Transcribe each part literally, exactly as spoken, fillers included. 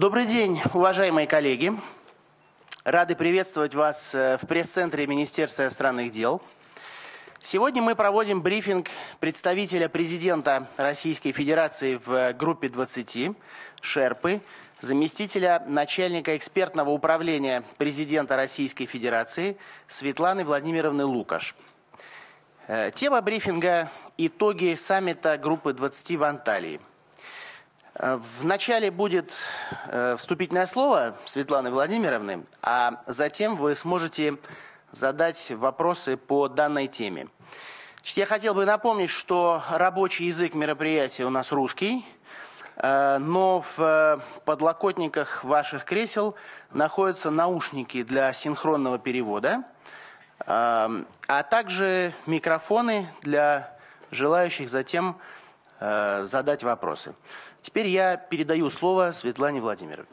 Добрый день, уважаемые коллеги. Рады приветствовать вас в пресс-центре Министерства иностранных дел. Сегодня мы проводим брифинг представителя президента Российской Федерации в группе двадцати, Шерпы, заместителя начальника экспертного управления президента Российской Федерации Светланы Владимировны Лукаш. Тема брифинга – итоги саммита группы двадцати в Анталии. В начале будет вступительное слово Светланы Владимировны, а затем вы сможете задать вопросы по данной теме. Я хотел бы напомнить, что рабочий язык мероприятия у нас русский, но в подлокотниках ваших кресел находятся наушники для синхронного перевода, а также микрофоны для желающих затем задать вопросы. Теперь я передаю слово Светлане Владимировне.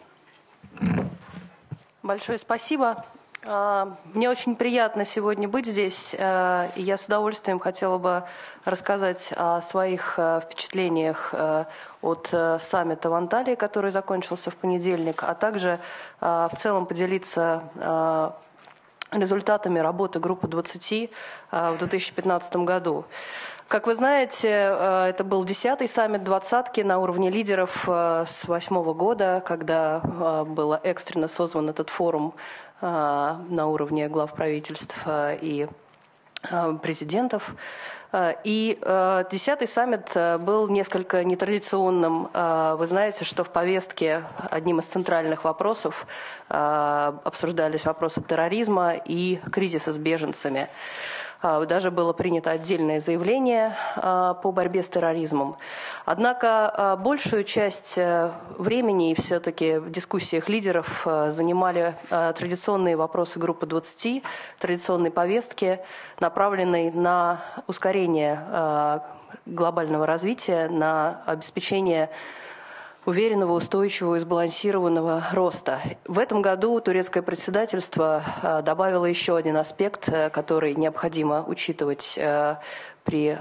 Большое спасибо. Мне очень приятно сегодня быть здесь, и я с удовольствием хотела бы рассказать о своих впечатлениях от саммита в Анталии, который закончился в понедельник, а также в целом поделиться результатами работы группы двадцати в две тысячи пятнадцатом году. Как вы знаете, это был десятый саммит двадцатки на уровне лидеров с восьмого года, когда был экстренно созван этот форум на уровне глав правительств и президентов. И десятый саммит был несколько нетрадиционным. Вы знаете, что в повестке одним из центральных вопросов обсуждались вопросы терроризма и кризиса с беженцами. Даже было принято отдельное заявление по борьбе с терроризмом. Однако большую часть времени все-таки в дискуссиях лидеров занимали традиционные вопросы группы двадцати, традиционной повестки, направленной на ускорение глобального развития, на обеспечение уверенного, устойчивого и сбалансированного роста. В этом году турецкое председательство добавило еще один аспект, который необходимо учитывать при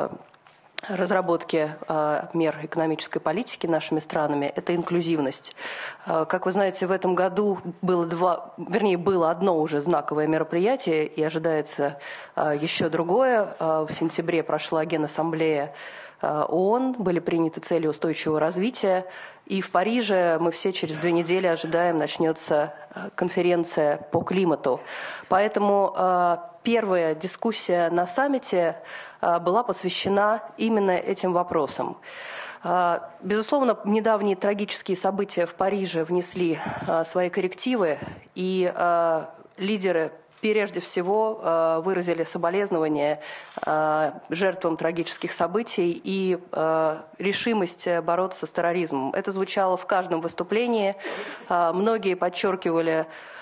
разработке мер экономической политики нашими странами. Это инклюзивность. Как вы знаете, в этом году было два, вернее, было одно уже знаковое мероприятие, и ожидается еще другое. В сентябре прошла Генассамблея ООН, были приняты цели устойчивого развития, и в Париже мы все через две недели ожидаем, начнется конференция по климату. Поэтому первая дискуссия на саммите была посвящена именно этим вопросам. Безусловно, недавние трагические события в Париже внесли свои коррективы, и лидеры прежде всего выразили соболезнования жертвам трагических событий и решимость бороться с терроризмом. Это звучало в каждом выступлении. Многие подчеркивали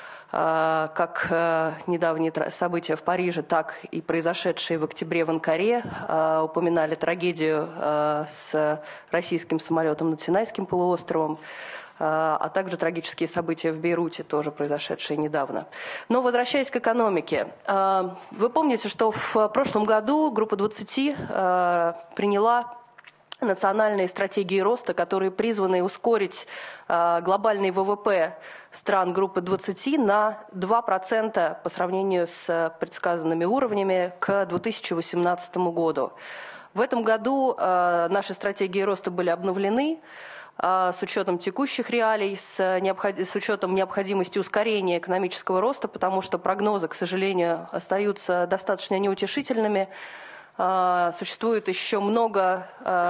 как недавние события в Париже, так и произошедшие в октябре в Анкаре, упоминали трагедию с российским самолетом над Синайским полуостровом, а также трагические события в Бейруте, тоже произошедшие недавно. Но возвращаясь к экономике, вы помните, что в прошлом году группа двадцати приняла национальные стратегии роста, которые призваны ускорить глобальный ВВП стран группы двадцати на два процента по сравнению с предсказанными уровнями к две тысячи восемнадцатому году. В этом году наши стратегии роста были обновлены с учетом текущих реалий, с, необход... с учетом необходимости ускорения экономического роста, потому что прогнозы, к сожалению, остаются достаточно неутешительными. Существует еще много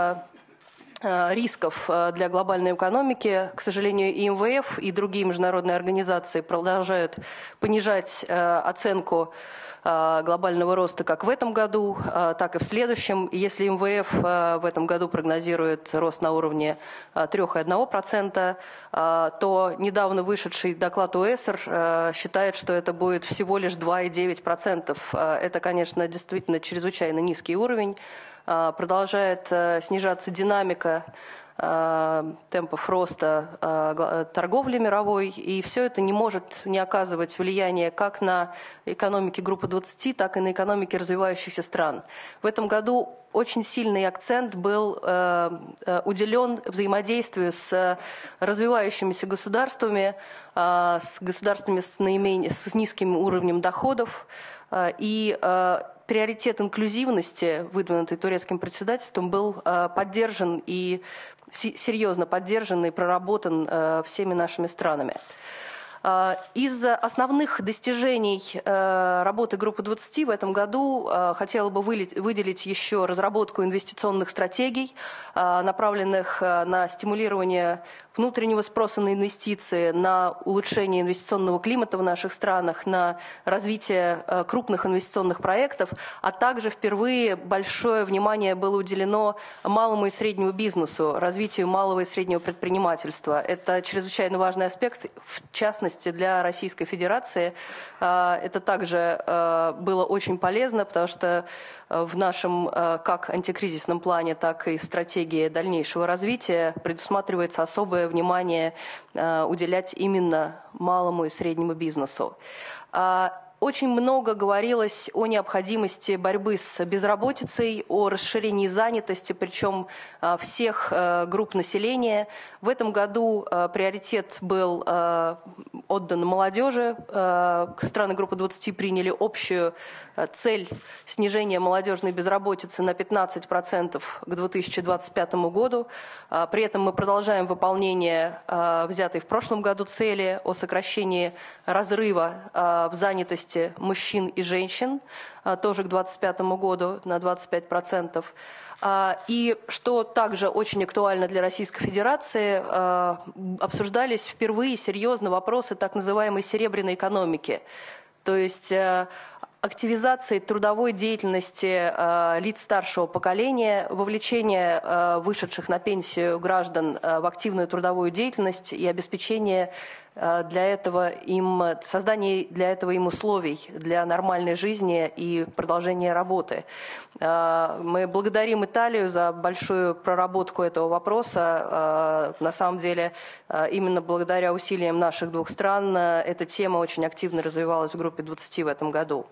рисков для глобальной экономики. К сожалению, и эм вэ эф, и другие международные организации продолжают понижать оценку глобального роста как в этом году, так и в следующем. Если эм вэ эф в этом году прогнозирует рост на уровне три целых одна десятая процента, то недавно вышедший доклад о эс эр считает, что это будет всего лишь два целых девять десятых процента. Это, конечно, действительно чрезвычайно низкий уровень. Продолжает снижаться динамика темпов роста торговли мировой, и все это не может не оказывать влияния как на экономики группы двадцати, так и на экономики развивающихся стран. В этом году очень сильный акцент был э, уделен взаимодействию с развивающимися государствами, э, с государствами с, наименее, с низким уровнем доходов. Э, и э, приоритет инклюзивности, выдвинутый турецким председательством, был э, поддержан и серьезно поддержан и проработан э, всеми нашими странами. Из основных достижений работы группы двадцати в этом году хотела бы выделить еще разработку инвестиционных стратегий, направленных на стимулирование внутреннего спроса на инвестиции, на улучшение инвестиционного климата в наших странах, на развитие крупных инвестиционных проектов, а также впервые большое внимание было уделено малому и среднему бизнесу, развитию малого и среднего предпринимательства. Это чрезвычайно важный аспект, в частности, для Российской Федерации. Это также было очень полезно, потому что в нашем как антикризисном плане, так и в стратегии дальнейшего развития предусматривается особое внимание уделять именно малому и среднему бизнесу. Очень много говорилось о необходимости борьбы с безработицей, о расширении занятости, причем всех групп населения. В этом году приоритет был отдан молодежи. Страны группы двадцати приняли общую цель снижения молодежной безработицы на пятнадцать процентов к две тысячи двадцать пятому году. При этом мы продолжаем выполнение взятой в прошлом году цели о сокращении разрыва в занятости мужчин и женщин, тоже к двадцать пятому году на двадцать пять процентов. И что также очень актуально для Российской Федерации, обсуждались впервые серьезно вопросы так называемой серебряной экономики, то есть активизации трудовой деятельности э, лиц старшего поколения, вовлечение э, вышедших на пенсию граждан э, в активную трудовую деятельность и обеспечение э, для этого им, создание для этого им условий для нормальной жизни и продолжения работы. Э, мы благодарим Италию за большую проработку этого вопроса. Э, на самом деле, э, именно благодаря усилиям наших двух стран э, эта тема очень активно развивалась в группе двадцати в этом году.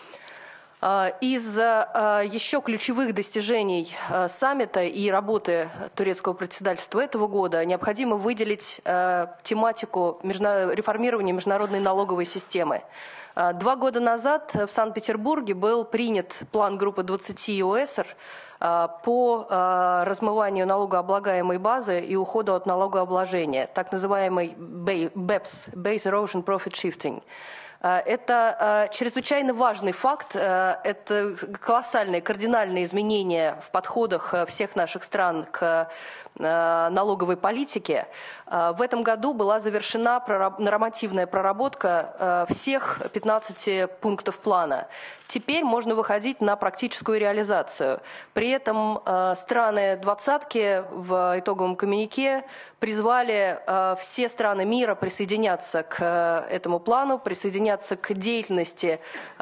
Из еще ключевых достижений саммита и работы турецкого председательства этого года необходимо выделить тематику реформирования международной налоговой системы. Два года назад в Санкт-Петербурге был принят план группы двадцати ОЭСР по размыванию налогооблагаемой базы и уходу от налогообложения, так называемый бэпс, Base Erosion Profit Shifting. Это чрезвычайно важный факт, это колоссальные, кардинальные изменения в подходах всех наших стран к налоговой политике. В этом году была завершена нормативная проработка всех пятнадцати пунктов плана. Теперь можно выходить на практическую реализацию. При этом страны двадцатки в итоговом коммюнике призвали все страны мира присоединяться к этому плану, присоединяться к деятельности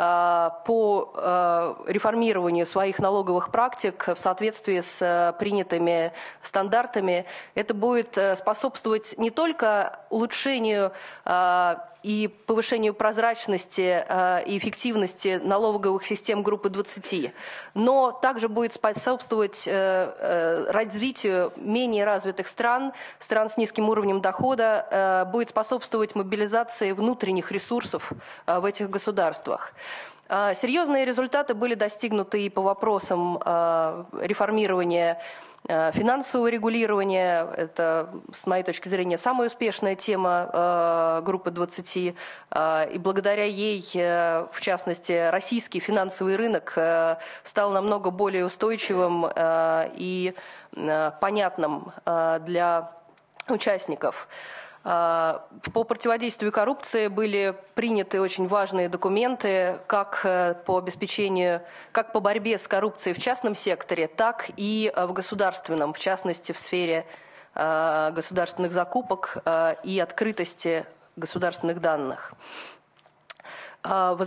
по реформированию своих налоговых практик в соответствии с принятыми стандартами. Это будет способствовать не только улучшению и повышению прозрачности и эффективности налоговых систем группы двадцати, но также будет способствовать развитию менее развитых стран, стран с низким уровнем дохода, будет способствовать мобилизации внутренних ресурсов в этих государствах. Серьезные результаты были достигнуты и по вопросам реформирования финансового регулирования. Это, с моей точки зрения, самая успешная тема э, группы двадцати. Э, и благодаря ей, э, в частности, российский финансовый рынок э, стал намного более устойчивым э, и э, понятным э, для участников. По противодействию коррупции были приняты очень важные документы как по обеспечению, как по борьбе с коррупцией в частном секторе, так и в государственном, в частности в сфере государственных закупок и открытости государственных данных.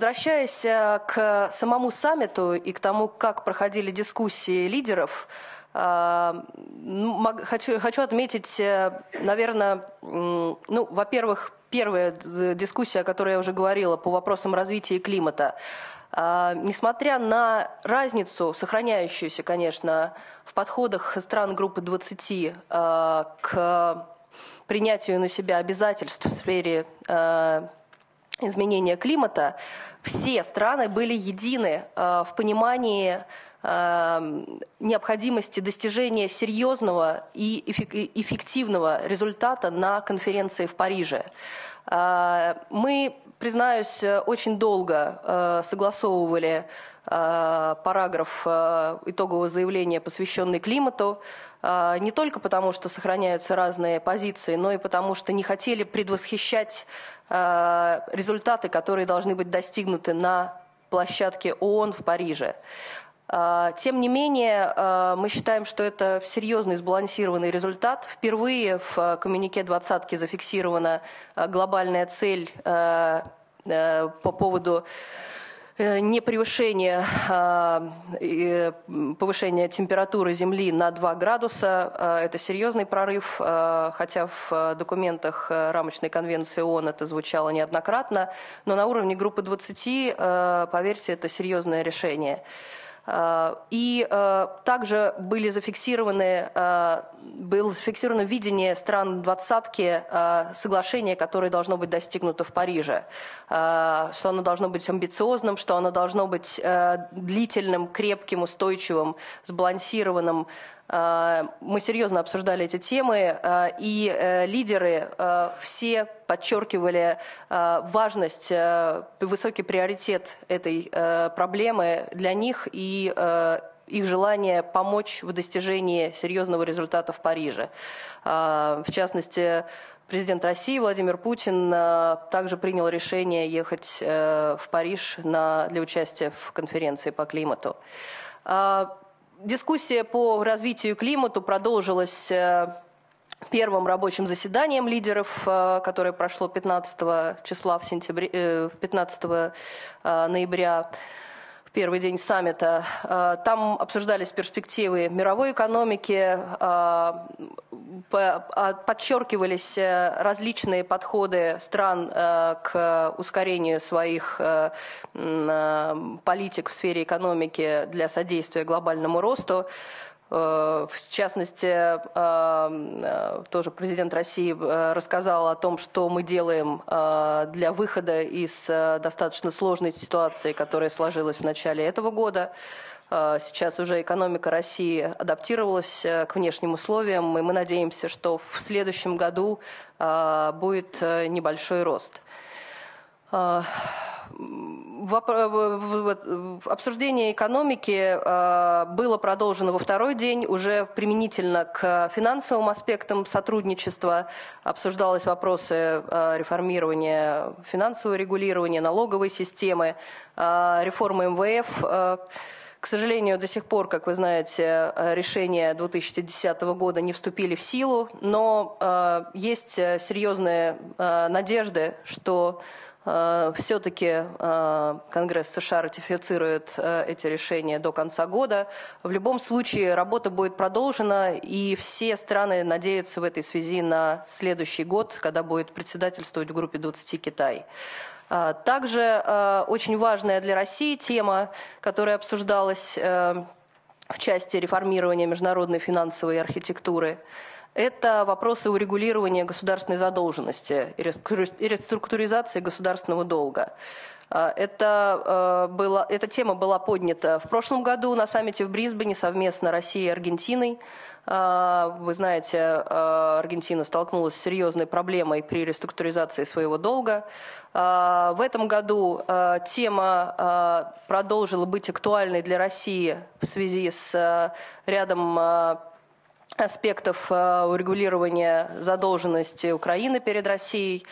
Возвращаясь к самому саммиту и к тому, как проходили дискуссии лидеров, Хочу, хочу отметить, наверное, ну, во-первых, первая дискуссия, о которой я уже говорила, по вопросам развития климата. Несмотря на разницу, сохраняющуюся, конечно, в подходах стран группы двадцати к принятию на себя обязательств в сфере изменения климата, все страны были едины в понимании необходимости достижения серьезного и эффективного результата на конференции в Париже. Мы, признаюсь, очень долго согласовывали параграф итогового заявления, посвященный климату, не только потому, что сохраняются разные позиции, но и потому, что не хотели предвосхищать результаты, которые должны быть достигнуты на площадке ООН в Париже. Тем не менее, мы считаем, что это серьезный сбалансированный результат. Впервые в коммюнике двадцатки зафиксирована глобальная цель по поводу непревышения повышения температуры Земли на два градуса. Это серьезный прорыв, хотя в документах рамочной конвенции ООН это звучало неоднократно, но на уровне группы двадцати, поверьте, это серьезное решение. И э, также были зафиксированы, э, было зафиксировано видение стран двадцатки э, соглашения, которое должно быть достигнуто в Париже, э, что оно должно быть амбициозным, что оно должно быть э, длительным, крепким, устойчивым, сбалансированным. Мы серьезно обсуждали эти темы, и лидеры все подчеркивали важность, высокий приоритет этой проблемы для них и их желание помочь в достижении серьезного результата в Париже. В частности, президент России Владимир Путин также принял решение ехать в Париж на, для участия в конференции по климату. Дискуссия по развитию климата продолжилась первым рабочим заседанием лидеров, которое прошло пятнадцатого числа в сентябре, пятнадцатого ноября, в первый день саммита. Там обсуждались перспективы мировой экономики, подчеркивались различные подходы стран к ускорению своих политик в сфере экономики для содействия глобальному росту. В частности, тоже президент России рассказал о том, что мы делаем для выхода из достаточно сложной ситуации, которая сложилась в начале этого года. Сейчас уже экономика России адаптировалась к внешним условиям, и мы надеемся, что в следующем году будет небольшой рост. Обсуждение экономики было продолжено во второй день, уже применительно к финансовым аспектам сотрудничества. Обсуждались вопросы реформирования финансового регулирования, налоговой системы, реформы эм вэ эф. К сожалению, до сих пор, как вы знаете, решения две тысячи десятого года не вступили в силу, но есть серьезные надежды, что все-таки Конгресс США ратифицирует эти решения до конца года. В любом случае работа будет продолжена, и все страны надеются в этой связи на следующий год, когда будет председательствовать в группе двадцати Китай. Также очень важная для России тема, которая обсуждалась в части реформирования международной финансовой архитектуры, это вопросы урегулирования государственной задолженности и реструктуризации государственного долга. Это была, эта тема была поднята в прошлом году на саммите в Брисбене совместно Россией и Аргентиной. Вы знаете, Аргентина столкнулась с серьезной проблемой при реструктуризации своего долга. В этом году тема продолжила быть актуальной для России в связи с рядом аспектов урегулирования задолженности Украины перед Россией.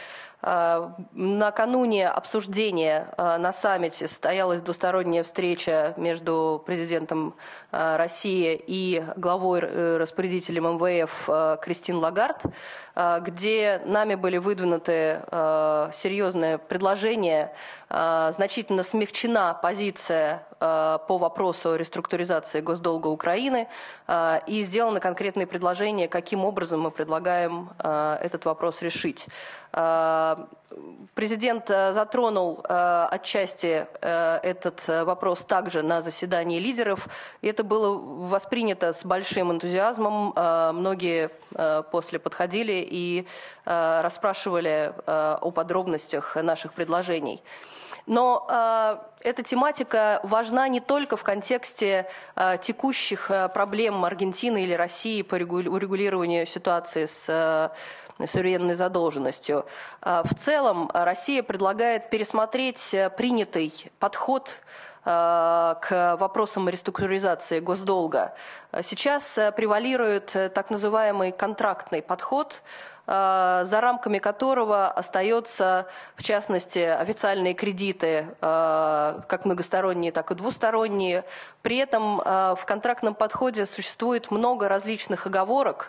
Накануне обсуждения на саммите состоялась двусторонняя встреча между президентом России и главой-распорядителем эм вэ эф Кристин Лагард, где нами были выдвинуты серьезные предложения. Значительно смягчена позиция по вопросу реструктуризации госдолга Украины и сделаны конкретные предложения, каким образом мы предлагаем этот вопрос решить. Президент затронул отчасти этот вопрос также на заседании лидеров, и это было воспринято с большим энтузиазмом. Многие после подходили и расспрашивали о подробностях наших предложений. Но э, эта тематика важна не только в контексте э, текущих э, проблем Аргентины или России по урегулированию ситуации с э, суверенной задолженностью. Э, в целом Россия предлагает пересмотреть принятый подход э, к вопросам реструктуризации госдолга. Сейчас превалирует так называемый контрактный подход, за рамками которого остаются, в частности, официальные кредиты, как многосторонние, так и двусторонние. При этом в контрактном подходе существует много различных оговорок,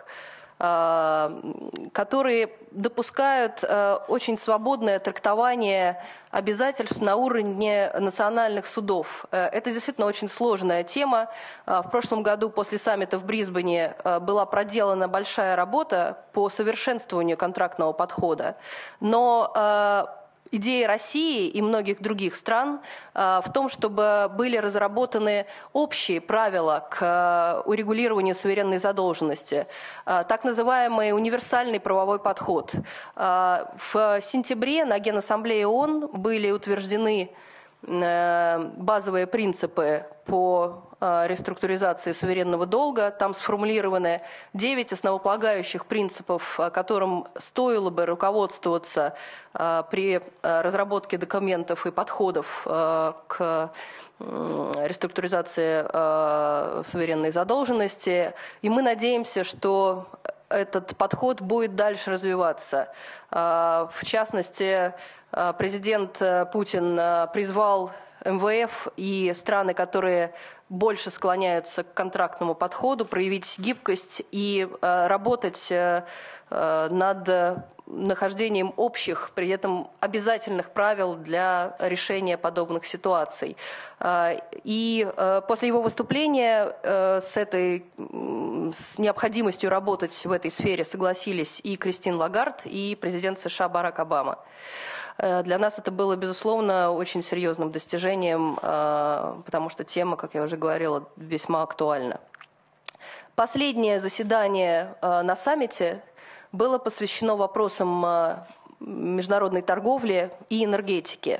которые допускают очень свободное трактование обязательств на уровне национальных судов. Это действительно очень сложная тема. В прошлом году после саммита в Брисбене была проделана большая работа по совершенствованию контрактного подхода. Но идея России и многих других стран в том, чтобы были разработаны общие правила к урегулированию суверенной задолженности, так называемый универсальный правовой подход. В сентябре на Генассамблее ООН были утверждены базовые принципы по реструктуризации суверенного долга. Там сформулированы девять основополагающих принципов, которым стоило бы руководствоваться при разработке документов и подходов к реструктуризации суверенной задолженности. И мы надеемся, что этот подход будет дальше развиваться. В частности, президент Путин призвал эм вэ эф и страны, которые больше склоняются к контрактному подходу, проявить гибкость и работать над нахождением общих, при этом обязательных правил для решения подобных ситуаций. И после его выступления с этой с необходимостью работать в этой сфере согласились и Кристин Лагард, и президент США Барак Обама. Для нас это было, безусловно, очень серьезным достижением, потому что тема, как я уже говорила, весьма актуальна. Последнее заседание на саммите было посвящено вопросам международной торговли и энергетики.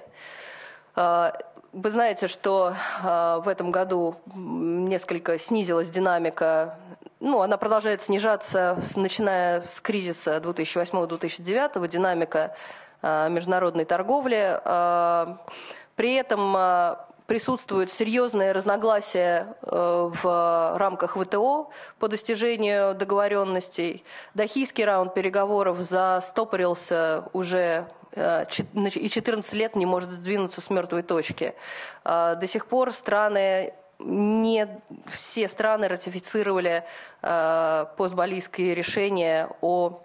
Вы знаете, что в этом году несколько снизилась динамика, ну, она продолжает снижаться, начиная с кризиса две тысячи восьмого — две тысячи девятого, динамика международной торговли. При этом присутствуют серьезные разногласия в рамках вэ тэ о по достижению договоренностей. Дохийский раунд переговоров застопорился уже и четырнадцать лет не может сдвинуться с мертвой точки. До сих пор страны, не все страны ратифицировали постбалийские решения о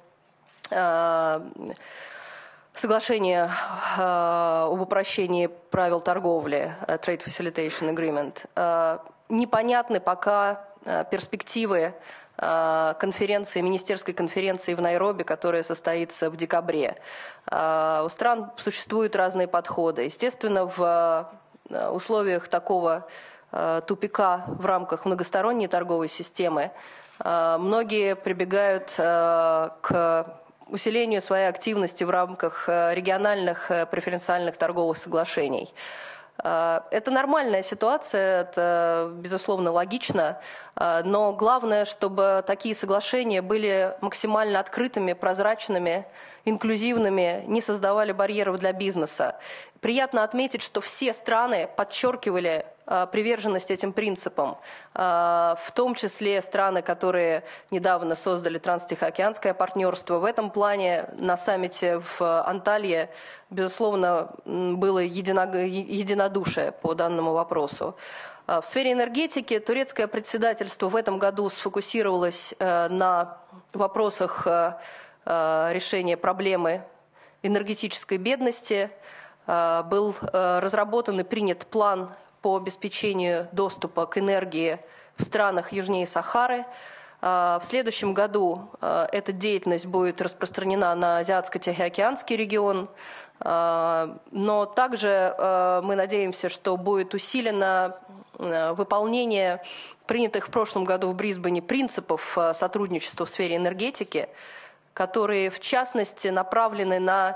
соглашение э, об упрощении правил торговли, Trade Facilitation Agreement. Э, непонятны пока э, перспективы э, конференции, министерской конференции в Найроби, которая состоится в декабре. Э, у стран существуют разные подходы. Естественно, в э, условиях такого э, тупика в рамках многосторонней торговой системы э, многие прибегают э, к усилению своей активности в рамках региональных преференциальных торговых соглашений. Это нормальная ситуация, это, безусловно, логично, но главное, чтобы такие соглашения были максимально открытыми, прозрачными, инклюзивными, не создавали барьеров для бизнеса. Приятно отметить, что все страны подчеркивали приверженность этим принципам, в том числе страны, которые недавно создали Транстихоокеанское партнерство. В этом плане на саммите в Анталье, безусловно, было единодушие по данному вопросу. В сфере энергетики турецкое председательство в этом году сфокусировалось на вопросах решения проблемы энергетической бедности. Был разработан и принят план по обеспечению доступа к энергии в странах южнее Сахары. В следующем году эта деятельность будет распространена на Азиатско-Тихоокеанский регион. Но также мы надеемся, что будет усилено выполнение принятых в прошлом году в Брисбене принципов сотрудничества в сфере энергетики, которые в частности направлены на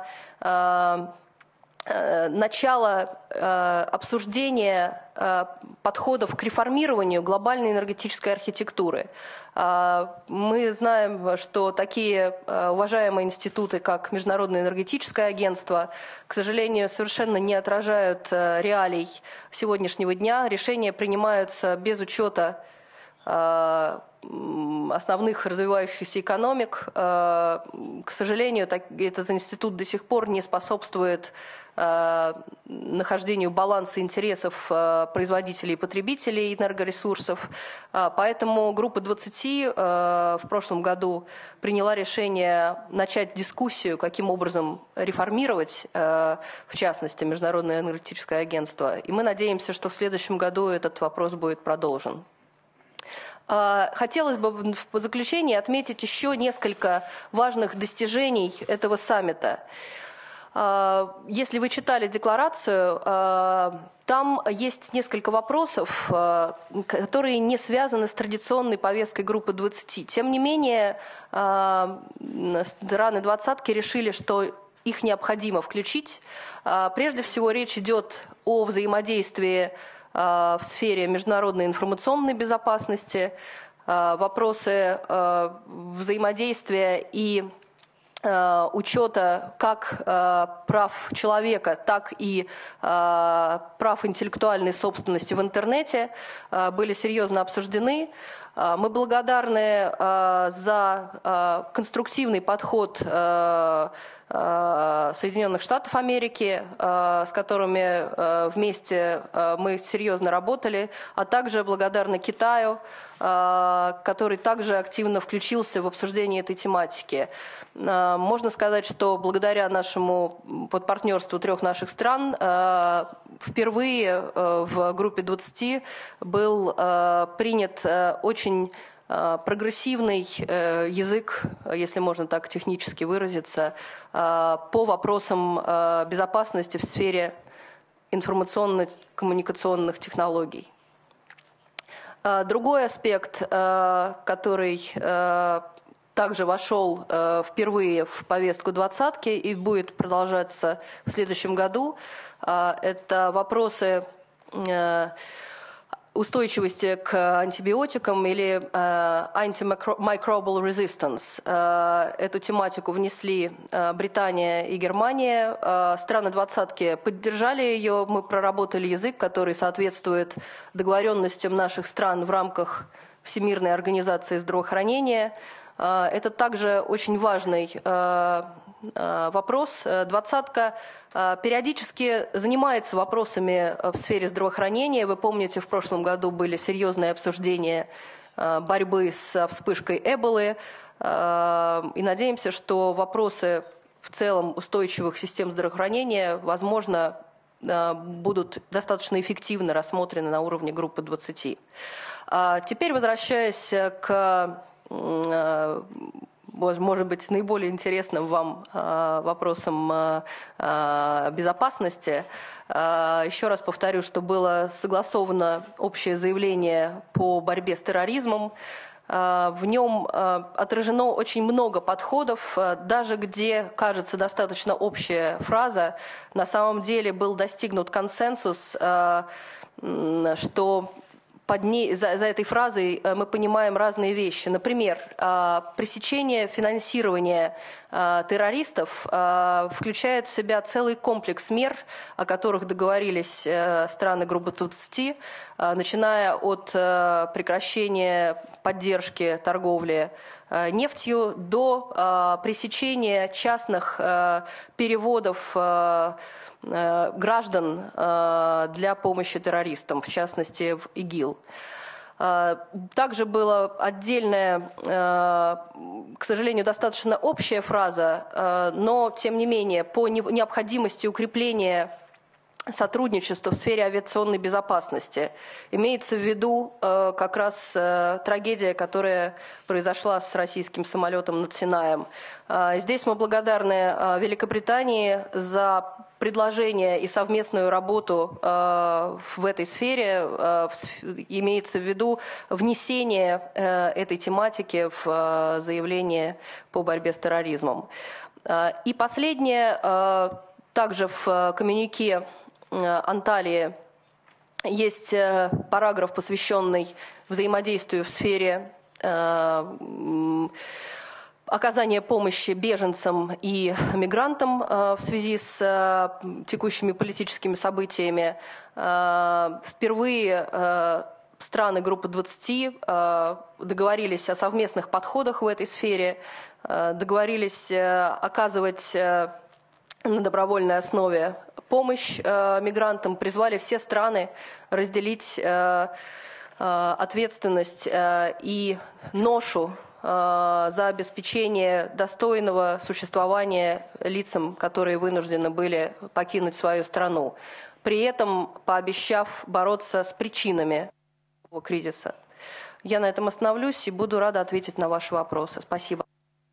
начало э, обсуждения э, подходов к реформированию глобальной энергетической архитектуры. Э, мы знаем, что такие э, уважаемые институты, как Международное энергетическое агентство, к сожалению, совершенно не отражают э, реалий сегодняшнего дня. Решения принимаются без учета э, основных развивающихся экономик. Э, к сожалению, так, этот институт до сих пор не способствует нахождению баланса интересов производителей и потребителей энергоресурсов. Поэтому группа двадцати в прошлом году приняла решение начать дискуссию, каким образом реформировать, в частности, Международное энергетическое агентство. И мы надеемся, что в следующем году этот вопрос будет продолжен. Хотелось бы в заключение отметить еще несколько важных достижений этого саммита. Если вы читали декларацию, там есть несколько вопросов, которые не связаны с традиционной повесткой группы двадцати. Тем не менее, страны двадцатки решили, что их необходимо включить. Прежде всего, речь идет о взаимодействии в сфере международной информационной безопасности, вопросы взаимодействия и учета как э, прав человека, так и э, прав интеллектуальной собственности в интернете э, были серьезно обсуждены. Э, мы благодарны э, за э, конструктивный подход э, э, Соединенных Штатов Америки, э, с которыми э, вместе э, мы серьезно работали, а также благодарны Китаю, э, который также активно включился в обсуждение этой тематики. Можно сказать, что благодаря нашему подпартнерству трех наших стран впервые в группе двадцати был принят очень прогрессивный язык, если можно так технически выразиться, по вопросам безопасности в сфере информационно-коммуникационных технологий. Другой аспект, который также вошел э, впервые в повестку двадцатки и будет продолжаться в следующем году. Э, это вопросы э, устойчивости к антибиотикам или э, antimicrobial resistance. Э, эту тематику внесли э, Британия и Германия. Э, страны двадцатки поддержали ее. Мы проработали язык, который соответствует договоренностям наших стран в рамках Всемирной организации здравоохранения. Это также очень важный вопрос. Двадцатка периодически занимается вопросами в сфере здравоохранения. Вы помните, в прошлом году были серьезные обсуждения борьбы с вспышкой Эболы. И надеемся, что вопросы в целом устойчивых систем здравоохранения, возможно, будут достаточно эффективно рассмотрены на уровне группы двадцати. Теперь, возвращаясь к, может быть, наиболее интересным вам вопросам безопасности, еще раз повторю, что было согласовано общее заявление по борьбе с терроризмом. В нем отражено очень много подходов, даже где, кажется, достаточно общая фраза, на самом деле был достигнут консенсус, что под ней, за, за этой фразой мы понимаем разные вещи. Например, пресечение финансирования террористов включает в себя целый комплекс мер, о которых договорились страны группы двадцати, начиная от прекращения поддержки торговли нефтью до пресечения частных переводов граждан для помощи террористам, в частности в ИГИЛ. Также была отдельная, к сожалению, достаточно общая фраза, но, тем не менее, по необходимости укрепления сотрудничества в сфере авиационной безопасности. Имеется в виду э, как раз э, трагедия, которая произошла с российским самолетом над Синаем. Э, здесь мы благодарны э, Великобритании за предложение и совместную работу э, в этой сфере. Э, в, имеется в виду внесение э, этой тематики в э, заявление по борьбе с терроризмом. Э, и последнее, э, также в э, коммюнике Анталии есть параграф, посвященный взаимодействию в сфере э, оказания помощи беженцам и мигрантам э, в связи с э, текущими политическими событиями. Э, впервые э, страны группы двадцати э, договорились о совместных подходах в этой сфере, э, договорились э, оказывать э, на добровольной основе помощь э, мигрантам, призвали все страны разделить э, э, ответственность э, и ношу э, за обеспечение достойного существования лицам, которые вынуждены были покинуть свою страну, при этом пообещав бороться с причинами этого кризиса. Я на этом остановлюсь и буду рада ответить на ваши вопросы. Спасибо.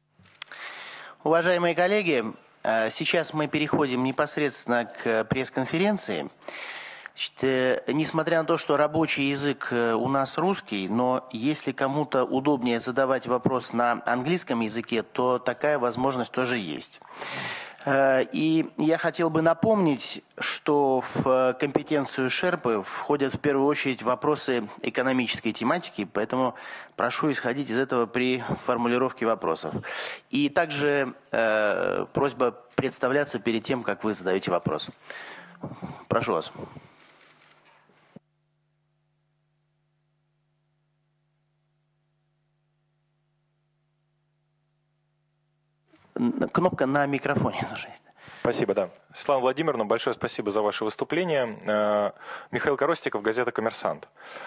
Уважаемые коллеги, сейчас мы переходим непосредственно к пресс-конференции. Значит, несмотря на то, что рабочий язык у нас русский, но если кому-то удобнее задавать вопрос на английском языке, то такая возможность тоже есть. И я хотел бы напомнить, что в компетенцию Шерпы входят в первую очередь вопросы экономической тематики, поэтому прошу исходить из этого при формулировке вопросов. И также э, просьба представляться перед тем, как вы задаете вопрос. Прошу вас. Кнопка на микрофоне нужна. Спасибо, да. Светлана Владимировна, большое спасибо за ваше выступление. Михаил Коростиков, газета «Коммерсант».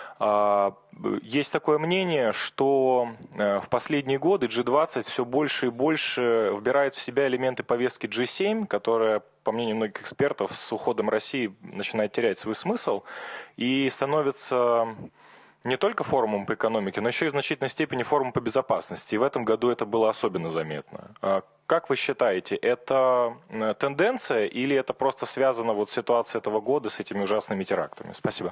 Есть такое мнение, что в последние годы джи двадцать все больше и больше вбирает в себя элементы повестки джи семь, которая, по мнению многих экспертов, с уходом России начинает терять свой смысл и становится не только форумом по экономике, но еще и в значительной степени форумом по безопасности. И в этом году это было особенно заметно. Как вы считаете, это тенденция или это просто связано вот с ситуацией этого года с этими ужасными терактами? Спасибо.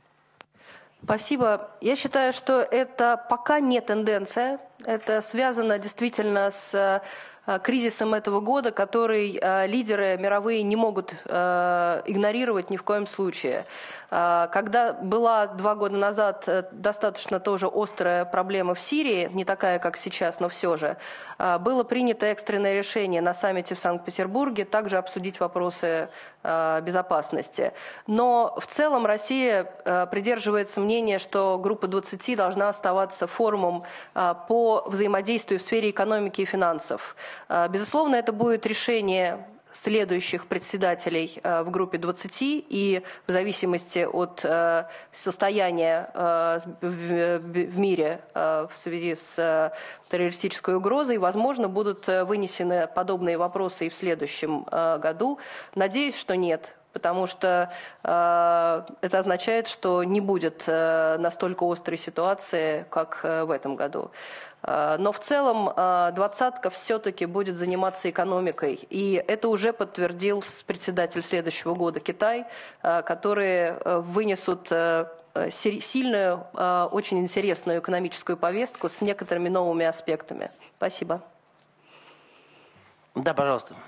Спасибо. Я считаю, что это пока не тенденция. Это связано действительно с кризисом этого года, который э, лидеры мировые не могут э, игнорировать ни в коем случае. Э, когда была два года назад э, достаточно тоже острая проблема в Сирии, не такая, как сейчас, но все же, э, было принято экстренное решение на саммите в Санкт-Петербурге также обсудить вопросы э, безопасности. Но в целом Россия э, придерживается мнения, что группа двадцати должна оставаться форумом э, по взаимодействию в сфере экономики и финансов. Безусловно, это будет решение следующих председателей в группе двадцати, и в зависимости от состояния в мире в связи с террористической угрозой, возможно, будут вынесены подобные вопросы и в следующем году. Надеюсь, что нет. Потому что э, это означает, что не будет э, настолько острой ситуации, как э, в этом году. Э, но в целом э, двадцатка все-таки будет заниматься экономикой. И это уже подтвердил председатель следующего года Китай, э, которые э, вынесут э, сильную, э, очень интересную экономическую повестку с некоторыми новыми аспектами. Спасибо. Да, пожалуйста.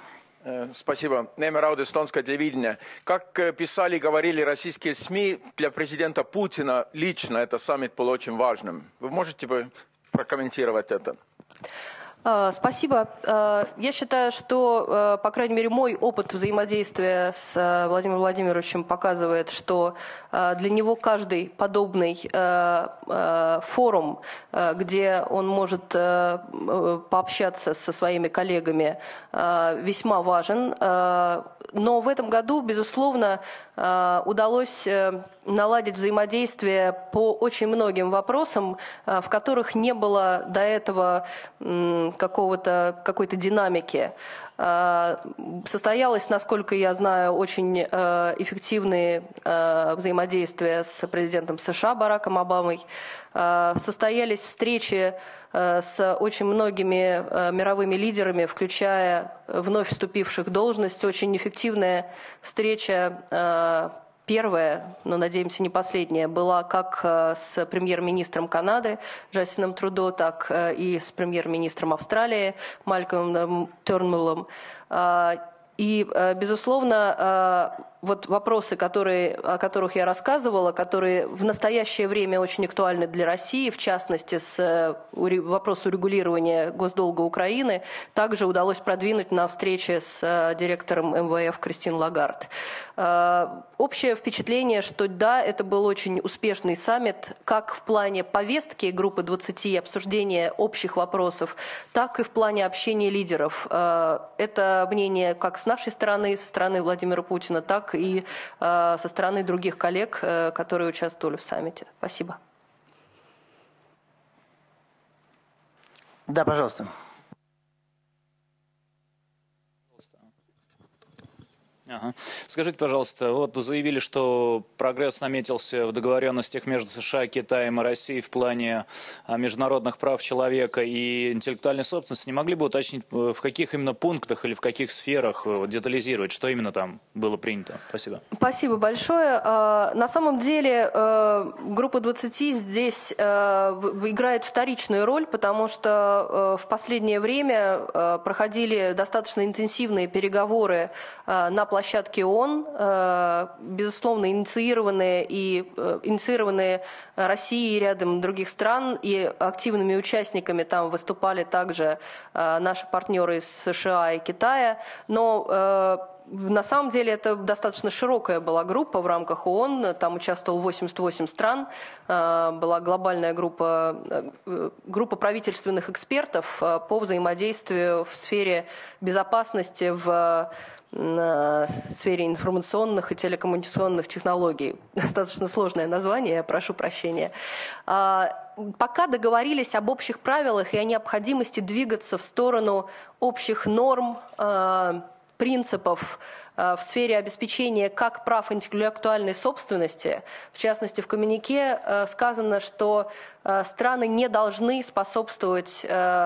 Спасибо. Немер Рауд, эстонское телевидение. Как писали и говорили российские СМИ, для президента Путина лично этот саммит был очень важным. Вы можете бы прокомментировать это? Спасибо. Я считаю, что, по крайней мере, мой опыт взаимодействия с Владимиром Владимировичем показывает, что для него каждый подобный форум, где он может пообщаться со своими коллегами, весьма важен. Но в этом году, безусловно, удалось наладить взаимодействие по очень многим вопросам, в которых не было до этого какого-то, какой-то динамики. Состоялось, насколько я знаю, очень эффективные взаимодействия с президентом США Бараком Обамой. Состоялись встречи с очень многими мировыми лидерами, включая вновь вступивших в должность. Очень эффективная встреча, первая, но, надеемся, не последняя, была как с премьер-министром Канады Джастином Трудо, так и с премьер-министром Австралии Малькольмом Тернбуллом. И, безусловно, вот вопросы, которые, о которых я рассказывала, которые в настоящее время очень актуальны для России, в частности, с вопросом урегулирования госдолга Украины, также удалось продвинуть на встрече с директором эм вэ эф Кристин Лагард. Общее впечатление, что да, это был очень успешный саммит, как в плане повестки группы двадцати, обсуждения общих вопросов, так и в плане общения лидеров. Это мнение как с нашей стороны, со стороны Владимира Путина, так и э, со стороны других коллег, э, которые участвовали в саммите. Спасибо. Да, пожалуйста. Ага. Скажите, пожалуйста, вот заявили, что прогресс наметился в договоренностях между США, Китаем и Россией в плане международных прав человека и интеллектуальной собственности. Не могли бы уточнить, в каких именно пунктах или в каких сферах детализировать, что именно там было принято? Спасибо. Спасибо большое. На самом деле группа двадцати здесь играет вторичную роль, потому что в последнее время проходили достаточно интенсивные переговоры на площадке площадке ООН, безусловно, инициированные, и, инициированные Россией и рядом других стран, и активными участниками там выступали также наши партнеры из США и Китая, но на самом деле это достаточно широкая была группа в рамках ООН, там участвовало восемьдесят восемь стран, была глобальная группа, группа правительственных экспертов по взаимодействию в сфере безопасности, в в сфере информационных и телекоммуникационных технологий. Достаточно сложное название, я прошу прощения. Пока договорились об общих правилах и о необходимости двигаться в сторону общих норм, принципов в сфере обеспечения как прав интеллектуальной собственности. В частности, в коммюнике сказано, что страны не должны способствовать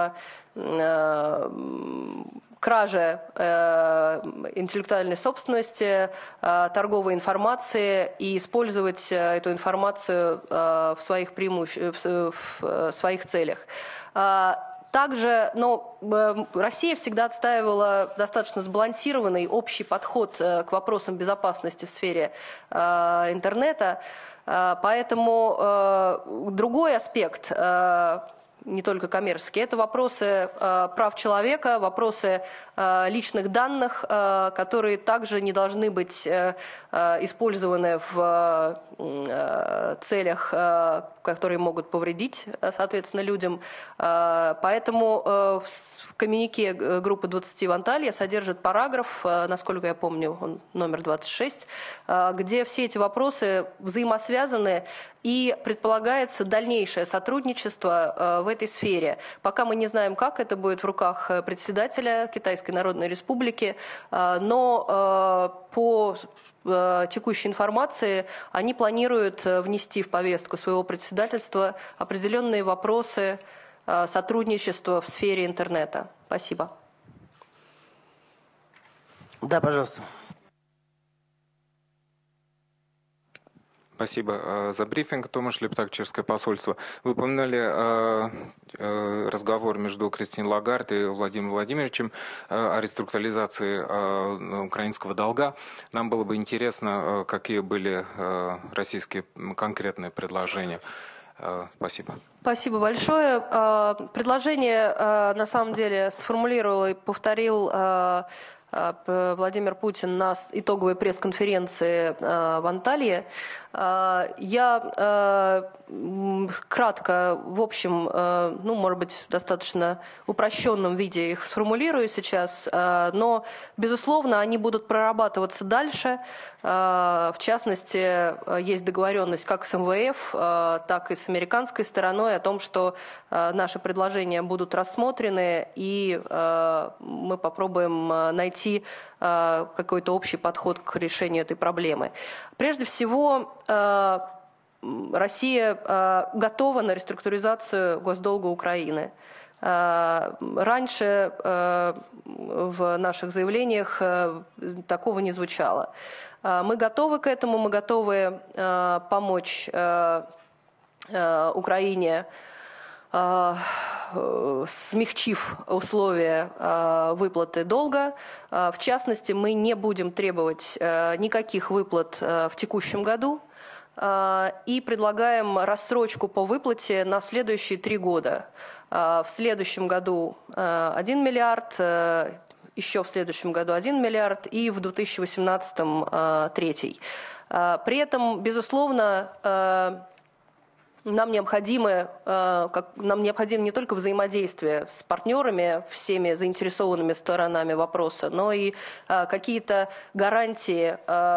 краже э, интеллектуальной собственности, э, торговой информации и использовать э, эту информацию э, в своих преимущ... в, в своих целях. Э, Также, но э, Россия всегда отстаивала достаточно сбалансированный общий подход э, к вопросам безопасности в сфере э, интернета, э, поэтому э, другой аспект э, не только коммерческие, это вопросы э, прав человека, вопросы э, личных данных, э, которые также не должны быть э, э, использованы в э, целях, э, которые могут повредить, соответственно, людям. Э, поэтому э, в коммюнике группы двадцати в Анталии содержит параграф, э, насколько я помню, он номер двадцать шесть, э, где все эти вопросы взаимосвязаны, и предполагается дальнейшее сотрудничество э, в этой сфере. Пока мы не знаем, как это будет в руках председателя Китайской Народной Республики, э, но э, по э, текущей информации они планируют внести в повестку своего председательства определенные вопросы э, сотрудничества в сфере интернета. Спасибо. Да, пожалуйста. Спасибо за брифинг. Томаш Лептак, Чешское посольство. Вы упоминали разговор между Кристиной Лагард и Владимиром Владимировичем о реструктуризации украинского долга. Нам было бы интересно, какие были российские конкретные предложения. Спасибо. Спасибо большое. Предложение, на самом деле, сформулировал и повторил Владимир Путин на итоговой пресс-конференции в Анталье. Я кратко, в общем, ну, может быть, в достаточно упрощенном виде их сформулирую сейчас, но, безусловно, они будут прорабатываться дальше. В частности, есть договоренность как с эм вэ эф, так и с американской стороной о том, что наши предложения будут рассмотрены, и мы попробуем найти какой-то общий подход к решению этой проблемы. Прежде всего, Россия готова на реструктуризацию госдолга Украины. Раньше в наших заявлениях такого не звучало. Мы готовы к этому, мы готовы помочь Украине, смягчив условия выплаты долга. В частности, мы не будем требовать никаких выплат в текущем году и предлагаем рассрочку по выплате на следующие три года. В следующем году один миллиард, еще в следующем году один миллиард и в две тысячи восемнадцатом третий. При этом, безусловно, Нам необходимо, нам необходимо не только взаимодействие с партнерами, всеми заинтересованными сторонами вопроса, но и какие-то гарантии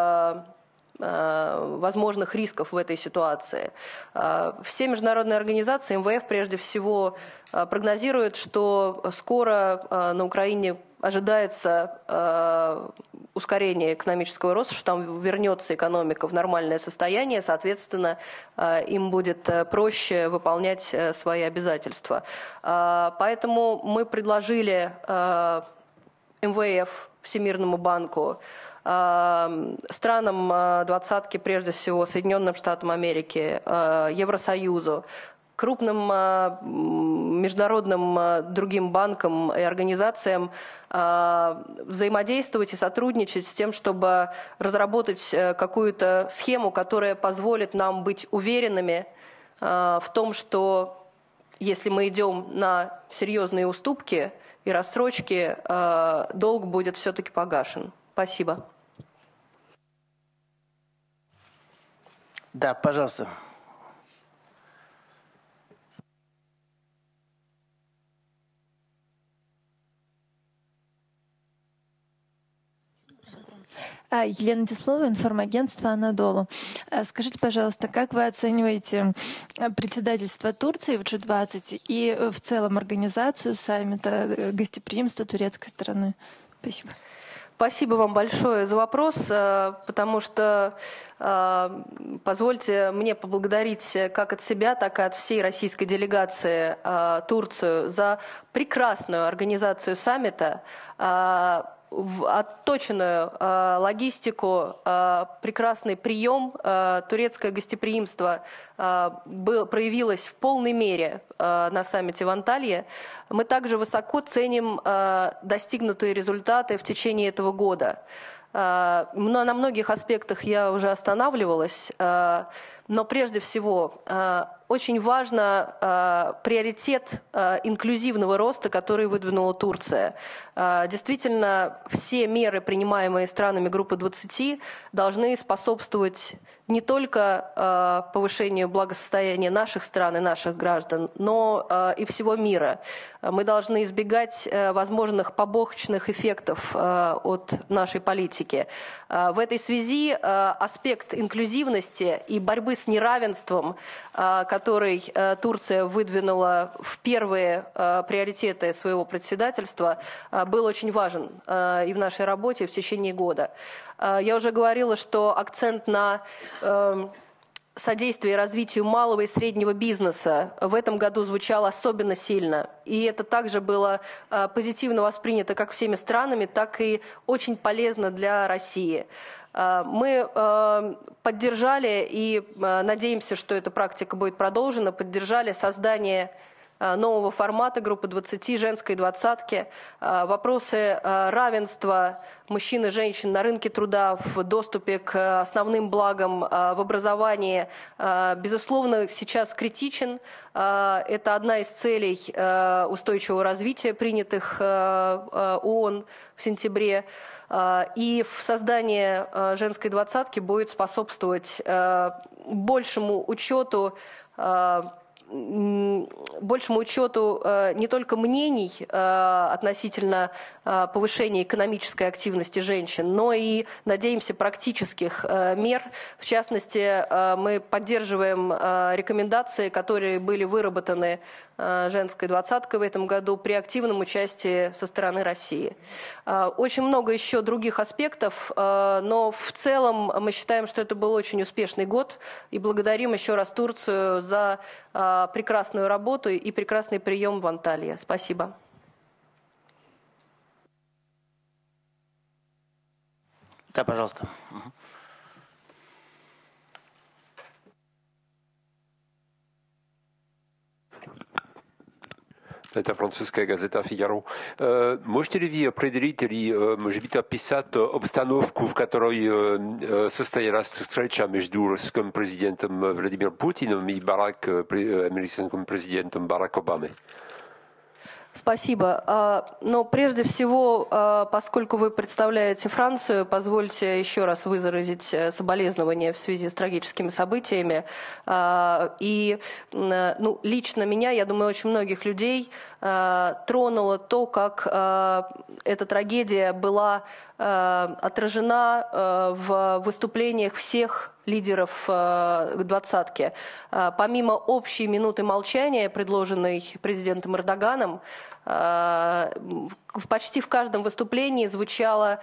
возможных рисков в этой ситуации. Все международные организации, эм вэ эф прежде всего, прогнозируют, что скоро на Украине ожидается ускорение экономического роста, что там вернется экономика в нормальное состояние, соответственно, им будет проще выполнять свои обязательства. Поэтому мы предложили эм вэ эф, Всемирному банку, странам двадцатки, прежде всего Соединенным Штатам Америки, Евросоюзу, крупным международным другим банкам и организациям взаимодействовать и сотрудничать с тем, чтобы разработать какую-то схему, которая позволит нам быть уверенными в том, что если мы идем на серьезные уступки и рассрочки, долг будет все-таки погашен. Спасибо. Да, пожалуйста. Елена Теслова, информагентство «Анадолу». Скажите, пожалуйста, как вы оцениваете председательство Турции в джи двадцать и в целом организацию саммита, гостеприимства турецкой стороны? Спасибо. Спасибо вам большое за вопрос, потому что позвольте мне поблагодарить как от себя, так и от всей российской делегации Турцию за прекрасную организацию саммита, отточенную э, логистику, э, прекрасный прием, э, турецкое гостеприимство э, был, проявилось в полной мере э, на саммите в Анталье. Мы также высоко ценим э, достигнутые результаты в течение этого года. Э, но на многих аспектах я уже останавливалась, э, но прежде всего э, очень важно э, приоритет э, инклюзивного роста, который выдвинула Турция. Э, действительно, все меры, принимаемые странами группы двадцати, должны способствовать не только э, повышению благосостояния наших стран и наших граждан, но э, и всего мира. Мы должны избегать э, возможных побочных эффектов э, от нашей политики. Э, в этой связи э, аспект инклюзивности и борьбы с неравенством, э, который э, Турция выдвинула в первые э, приоритеты своего председательства, э, был очень важен э, и в нашей работе в течение года. Э, я уже говорила, что акцент на э, содействие развитию малого и среднего бизнеса в этом году звучало особенно сильно. И это также было позитивно воспринято как всеми странами, так и очень полезно для России. Мы поддержали и надеемся, что эта практика будет продолжена, поддержали создание нового формата группы двадцати, женской двадцатки. Вопросы равенства мужчин и женщин на рынке труда, в доступе к основным благам, в образовании, безусловно, сейчас критичен. Это одна из целей устойчивого развития, принятых ООН в сентябре. И в создании женской двадцатки будет способствовать большему учету большему учету э, не только мнений э, относительно э, повышения экономической активности женщин, но и, надеемся, практических э, мер. В частности, э, мы поддерживаем э, рекомендации, которые были выработаны э, женской двадцаткой в этом году при активном участии со стороны России. Э, очень много еще других аспектов, э, но в целом мы считаем, что это был очень успешный год, и благодарим еще раз Турцию за э, прекрасную работу и прекрасный прием в Анталии. Спасибо. Да, пожалуйста. Это французская газета «Фигаро». Можете ли вы определить или, может быть, описать обстановку, в которой состоялась встреча между российским президентом Владимиром Путиным и Барак, американским президентом Барак Обамой? Спасибо. Но прежде всего, поскольку вы представляете Францию, позвольте еще раз выразить соболезнования в связи с трагическими событиями. И ну, лично меня, я думаю, очень многих людей тронуло то, как эта трагедия была отражена в выступлениях всех лидеров двадцатки. Помимо общей минуты молчания, предложенной президентом Эрдоганом, почти в каждом выступлении звучала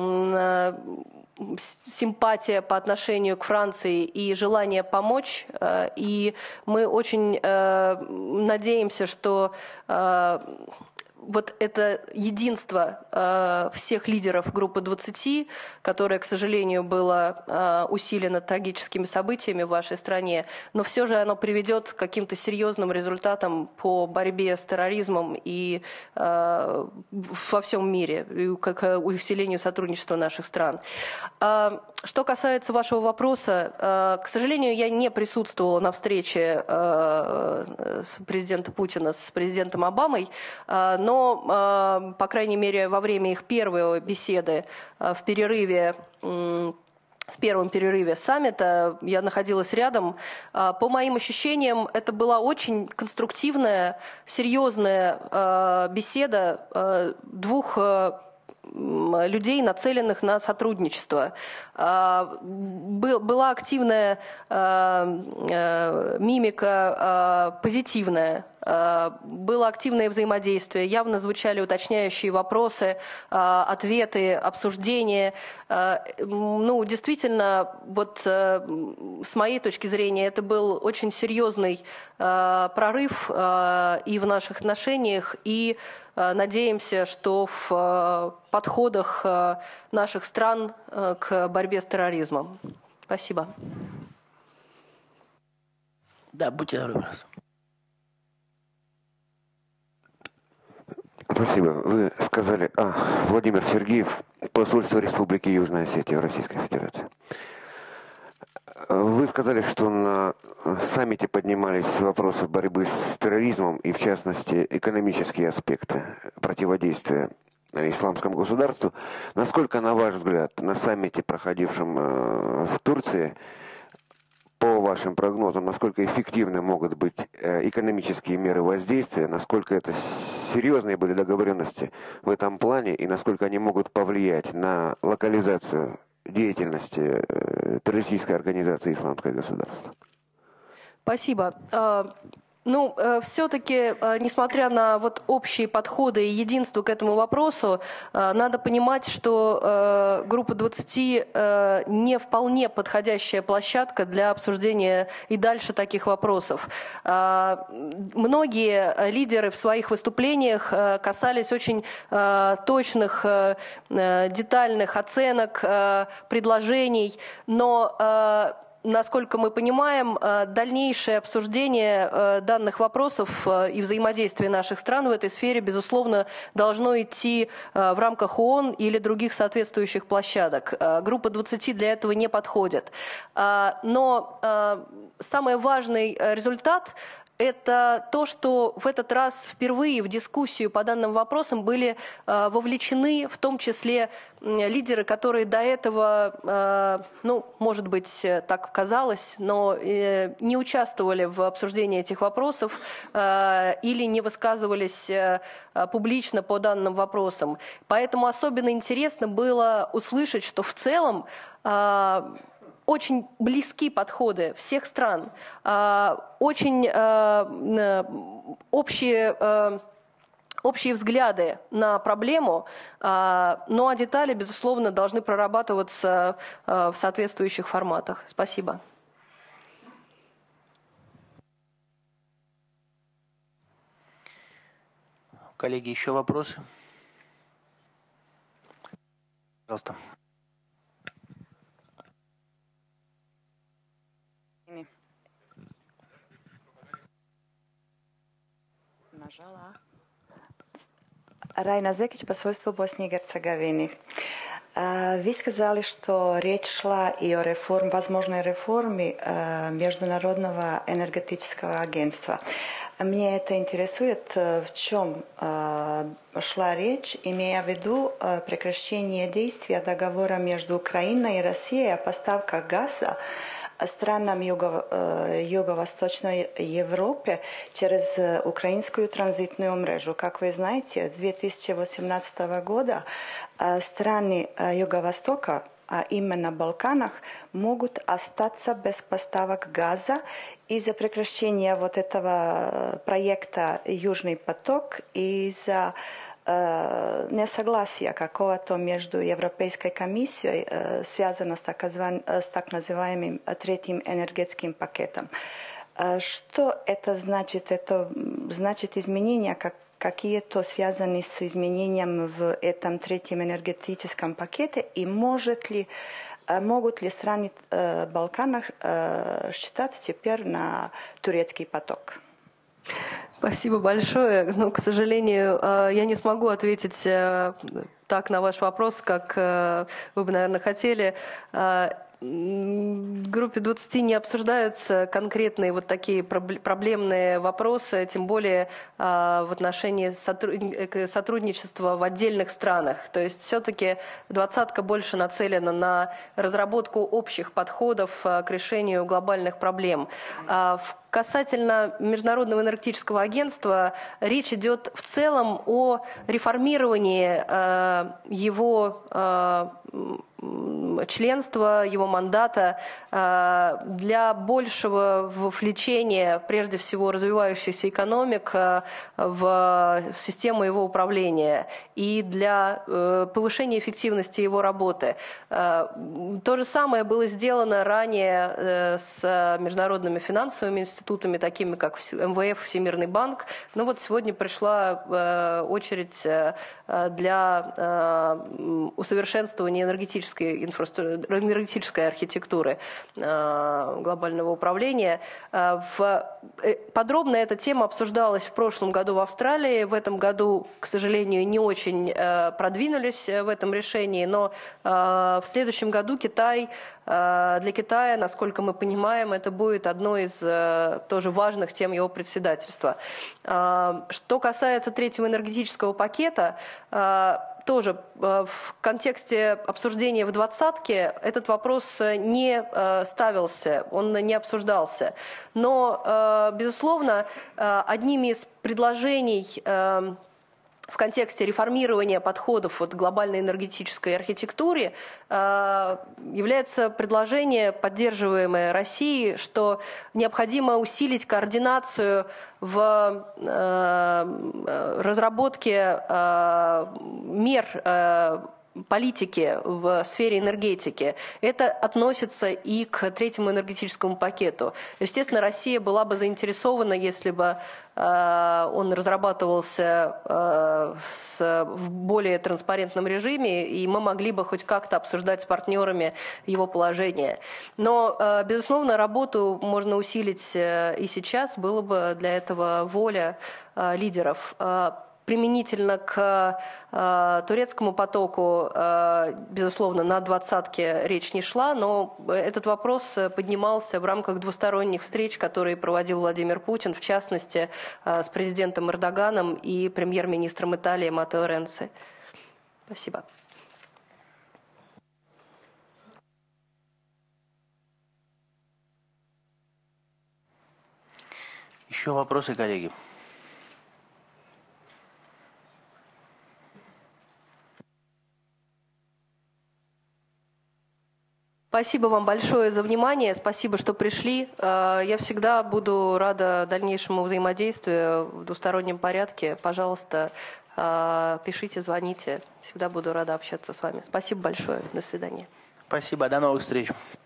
симпатия по отношению к Франции и желание помочь. И мы очень надеемся, что вот это единство э, всех лидеров группы двадцати, которое, к сожалению, было э, усилено трагическими событиями в вашей стране, но все же оно приведет к каким-то серьезным результатам по борьбе с терроризмом и э, во всем мире, и к усилению сотрудничества наших стран. Э, что касается вашего вопроса, э, к сожалению, я не присутствовала на встрече э, с президентом Путина с президентом Обамой, э, но Но, по крайней мере, во время их первой беседы в перерыве, в первом перерыве саммита, я находилась рядом. По моим ощущениям, это была очень конструктивная, серьезная беседа двух людей, нацеленных на сотрудничество. Была активная мимика, позитивная. Было активное взаимодействие, явно звучали уточняющие вопросы, ответы, обсуждения. Ну, действительно, вот с моей точки зрения, это был очень серьезный прорыв и в наших отношениях, и надеемся, что в подходах наших стран к борьбе с терроризмом. Спасибо. Да, будьте здоровы. Спасибо. Вы сказали, а, Владимир Сергеев, посольство Республики Южная Осетия в Российской Федерации. Вы сказали, что на саммите поднимались вопросы борьбы с терроризмом и, в частности, экономические аспекты противодействия исламскому государству. Насколько, на ваш взгляд, на саммите, проходившем в Турции, по вашим прогнозам, насколько эффективны могут быть экономические меры воздействия, насколько это серьезные были договоренности в этом плане и насколько они могут повлиять на локализацию деятельности террористической организации «Исламское государство»? Спасибо. Ну, все-таки, несмотря на вот общие подходы и единство к этому вопросу, надо понимать, что группа двадцати не вполне подходящая площадка для обсуждения и дальше таких вопросов. Многие лидеры в своих выступлениях касались очень точных, детальных оценок, предложений, но насколько мы понимаем, дальнейшее обсуждение данных вопросов и взаимодействие наших стран в этой сфере, безусловно, должно идти в рамках ООН или других соответствующих площадок. Группа двадцати для этого не подходит. Но самый важный результат – это то, что в этот раз впервые в дискуссию по данным вопросам были э, вовлечены, в том числе э, лидеры, которые до этого, э, ну, может быть, так казалось, но э, не участвовали в обсуждении этих вопросов э, или не высказывались э, публично по данным вопросам. Поэтому особенно интересно было услышать, что в целом э, очень близки подходы всех стран, очень общие, общие взгляды на проблему, ну а детали, безусловно, должны прорабатываться в соответствующих форматах. Спасибо. Коллеги, еще вопросы? Пожалуйста. Rajna Zekić, посольство Босни и Герцеговины. Вы сказали, что речь шла и о реформ, возможной реформе Международного энергетического агентства. Меня это интересует, в чем шла речь, имея в виду прекращение действия договора между Украиной и Россией о поставках газа странам Юго, Юго-Восточной Европы через украинскую транзитную мрежу. Как вы знаете, с две тысячи восемнадцатого года страны Юго-Востока, а именно Балканах, могут остаться без поставок газа из-за прекращения вот этого проекта «Южный поток» и из-за несогласия какого-то между Европейской комиссией, связано с так, с так называемым третьим энергетическим пакетом. Что это значит? Это значит изменения, как, какие-то связаны с изменением в этом третьем энергетическом пакете, и может ли, могут ли страны Балканах считать теперь на турецкий поток? Спасибо большое. Но, к сожалению, я не смогу ответить так на ваш вопрос, как вы бы, наверное, хотели. В группе двадцати не обсуждаются конкретные вот такие проблемные вопросы, тем более в отношении сотрудничества в отдельных странах. То есть все-таки двадцатка больше нацелена на разработку общих подходов к решению глобальных проблем. Касательно Международного энергетического агентства, речь идет в целом о реформировании его членства, его мандата для большего вовлечения, прежде всего, развивающихся экономик в систему его управления и для повышения эффективности его работы. То же самое было сделано ранее с международными финансовыми институтами, такими как эм вэ эф, Всемирный банк. Но вот сегодня пришла очередь для усовершенствования энергетической инфраструктуры, энергетической архитектуры глобального управления. Подробно эта тема обсуждалась в прошлом году в Австралии. В этом году, к сожалению, не очень продвинулись в этом решении, но в следующем году Китай, для Китая, насколько мы понимаем, это будет одной из тоже важных тем его председательства. Что касается третьего энергетического пакета, тоже в контексте обсуждения в двадцатке этот вопрос не ставился, он не обсуждался. Но, безусловно, одними из предложений в контексте реформирования подходов вот, к глобальной энергетической архитектуре является предложение, поддерживаемое Россией, что необходимо усилить координацию в разработке мер политики в сфере энергетики. Это относится и к третьему энергетическому пакету. Естественно, Россия была бы заинтересована, если бы э, он разрабатывался э, с, в более транспарентном режиме, и мы могли бы хоть как-то обсуждать с партнерами его положение. Но, э, безусловно, работу можно усилить э, и сейчас, было бы для этого воля э, лидеров. Применительно к э, турецкому потоку, э, безусловно, на двадцатке речь не шла, но этот вопрос поднимался в рамках двусторонних встреч, которые проводил Владимир Путин, в частности, э, с президентом Эрдоганом и премьер-министром Италии Маттео Ренци. Спасибо. Еще вопросы, коллеги? Спасибо вам большое за внимание, спасибо, что пришли. Я всегда буду рада дальнейшему взаимодействию в двустороннем порядке. Пожалуйста, пишите, звоните. Всегда буду рада общаться с вами. Спасибо большое. До свидания. Спасибо. До новых встреч.